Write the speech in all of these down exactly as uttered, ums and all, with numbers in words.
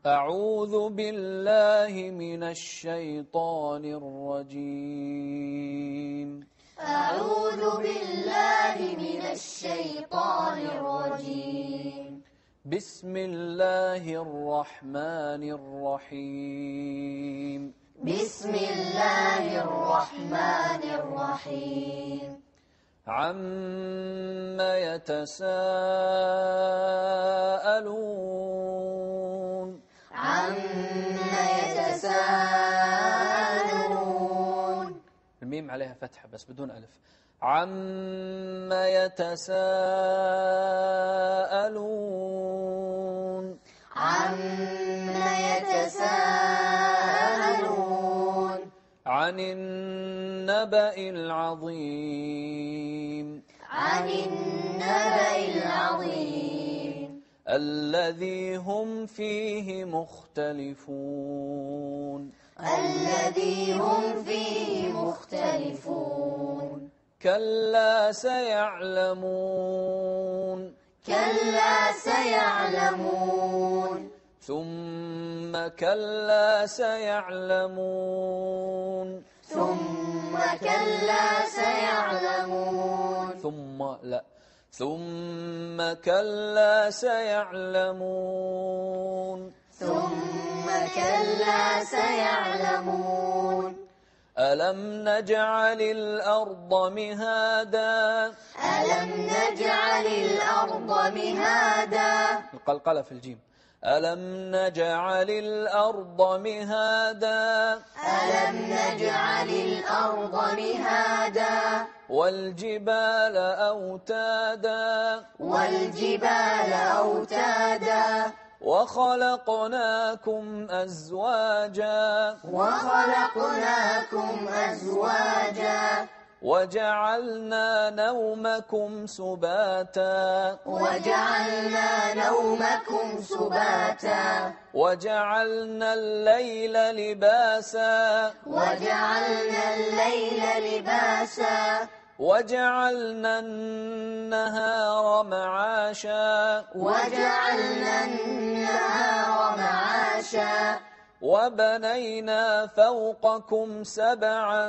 أعوذ بالله من الشيطان الرجيم أعوذ بالله من الشيطان الرجيم بسم الله الرحمن الرحيم بسم الله الرحمن الرحيم عَمَّ يتساءلون عَمَّ يتساءلون الميم عليها فتحة بس بدون ألف عَمَّ يتساءلون عَمَّ يتساءلون عن النبأ العظيم عن النبأ العظيم الذي هم فيه مختلفون الذي هم فيه مختلفون كلا سيعلمون كلا سيعلمون ثم كلا سيعلمون ثم كلا سيعلمون ثم لا ثم كلا سيعلمون ثم كلا سيعلمون ألم نجعل الأرض مهادا ألم نجعل الأرض مهادا القلقلة في الجيم ألم نجعل الأرض مهادا ألم نجعل الأرض مهادا والجبال أوتادا والجبال أوتادا وخلقناكم أزواجا وخلقناكم أزواجا وجعلنا نومكم سباتا وجعلنا نومكم سباتا وجعلنا الليل لباسا وجعلنا الليل لباسا وجعلنا النهار معاشا وجعلنا النهار معاشا وبنينا فوقكم سبعا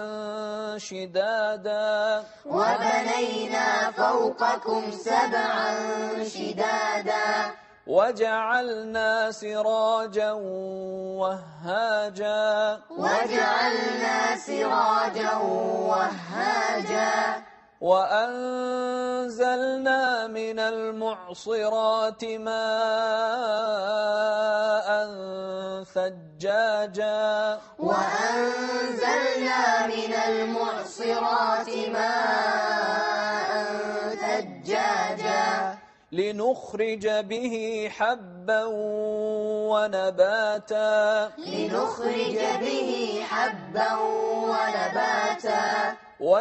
شدادا وبنينا فوقكم سبعا شدادا وجعلنا سراجا وهاجا وجعلنا سراجا وهاجا وأنزلنا من المعصرات ماء ثجاجا وأنزلنا من المعصرات ماء ثجاجا لنخرج به حبا ونباتا لنخرج به حبا ونباتا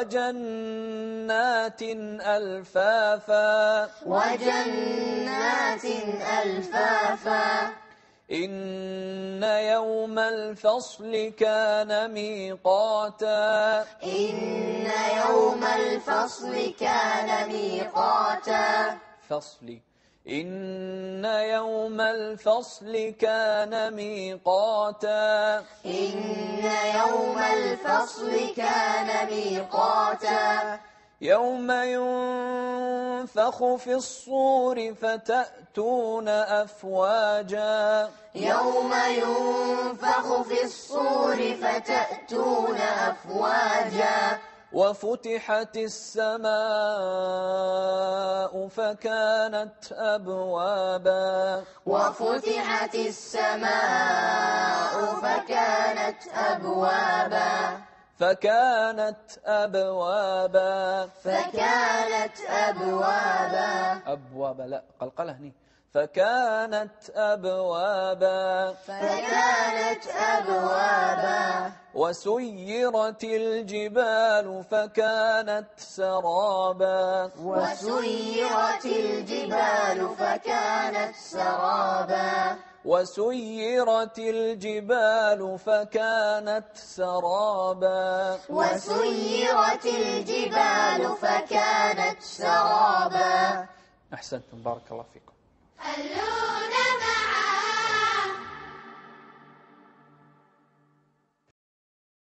وجنات ألفافا وجنات ألفافا إن يوم الفصل كان ميقاتا إن يوم الفصل كان ميقاتا فصل إن يوم الفصل كان ميقاتا إن يوم الفصل كان ميقاتا يوم ينفخ في الصور فتأتون أفواجا يوم ينفخ في الصور فتأتون أفواجا وفتحت السماء فكانت أبوابا وفتحت السماء فكانت أبوابا فكانت أبوابا فكانت أبوابا أبوابا لا قلقلة هني فكانت أبوابا فكانت أبوابا وسيرت الجبال فكانت سرابا وسيرت الجبال فكانت سرابا وسيرت الجبال فكانت سرابا وسيرت الجبال فكانت سرابا. أحسنتم بارك الله فيكم. النور